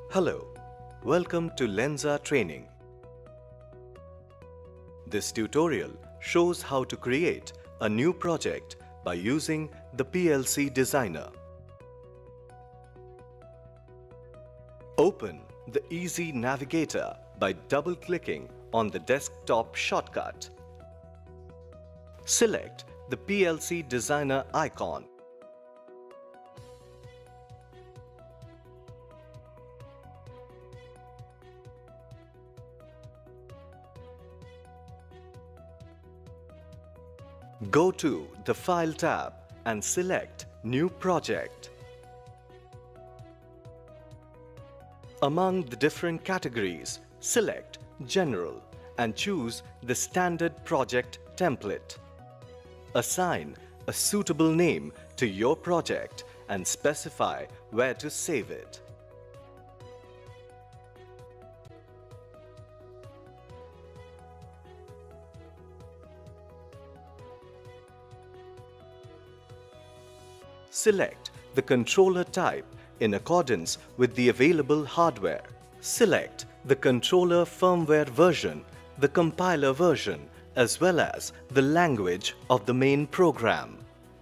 Hello, welcome to Lenze training. This tutorial shows how to create a new project by using the PLC Designer. Open the Easy Navigator by double-clicking on the desktop shortcut. Select the PLC Designer icon. Go to the File tab and select New Project. Among the different categories, select General and choose the standard project template. Assign a suitable name to your project and specify where to save it. Select the controller type in accordance with the available hardware. Select the controller firmware version, the compiler version, as well as the language of the main program.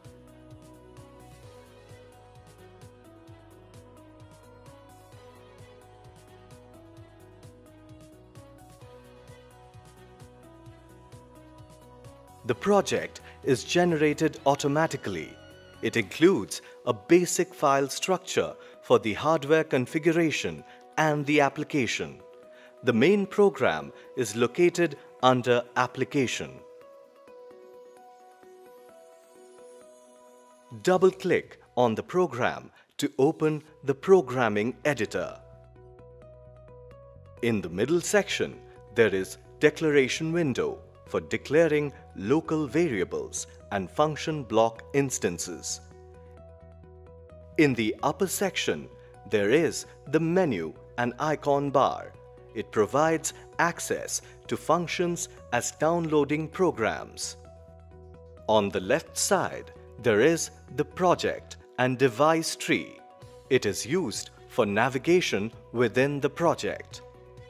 The project is generated automatically. It includes a basic file structure for the hardware configuration and the application. The main program is located under Application. Double-click on the program to open the programming editor. In the middle section, there is Declaration window for declaring local variables and function block instances. In the upper section, there is the menu and icon bar. It provides access to functions as downloading programs. On the left side, there is the project and device tree. It is used for navigation within the project.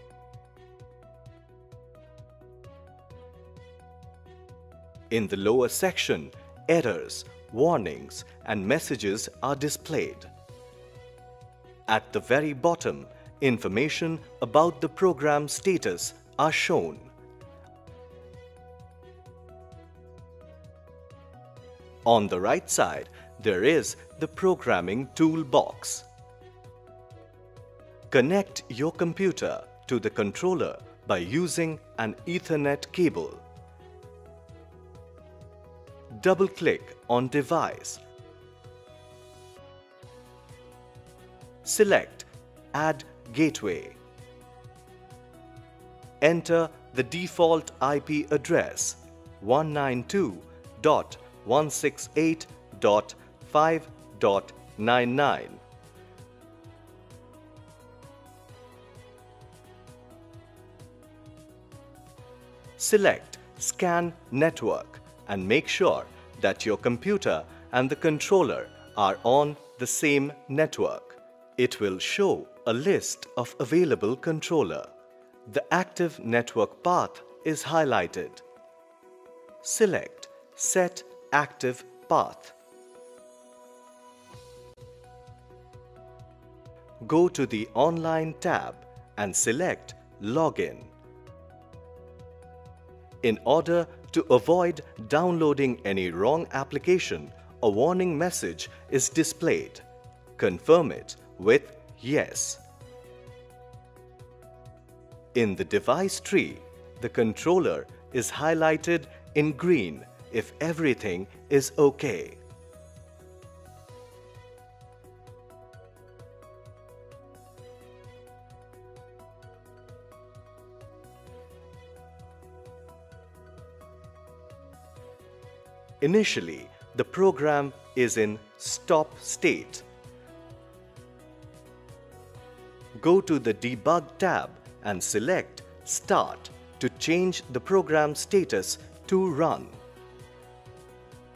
In the lower section, errors, warnings, and messages are displayed. At the very bottom, information about the program status are shown. On the right side, there is the programming toolbox. Connect your computer to the controller by using an Ethernet cable. Double-click on Device. Select Add Gateway. Enter the default IP address 192.168.5.99. Select Scan Network and make sure that your computer and the controller are on the same network. It will show a list of available controller. The active network path is highlighted. Select Set Active Path. Go to the Online tab and select Login. In order to avoid downloading any wrong application, a warning message is displayed. Confirm it with Yes. In the device tree, the controller is highlighted in green if everything is okay. Initially, the program is in stop state. Go to the Debug tab and select Start to change the program status to Run.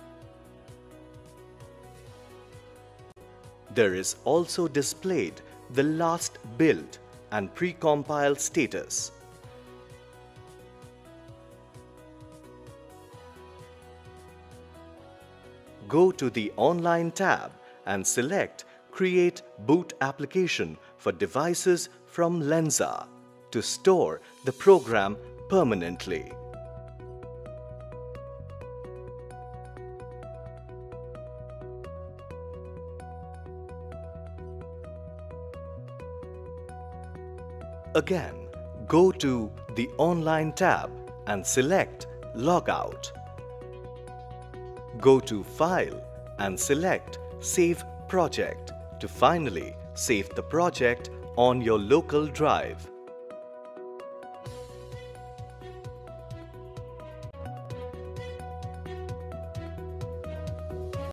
There is also displayed the last build and precompile status. Go to the Online tab and select Create Boot Application for devices from Lenze to store the program permanently. Again, go to the Online tab and select Logout. Go to File and select Save Project to finally save the project on your local drive.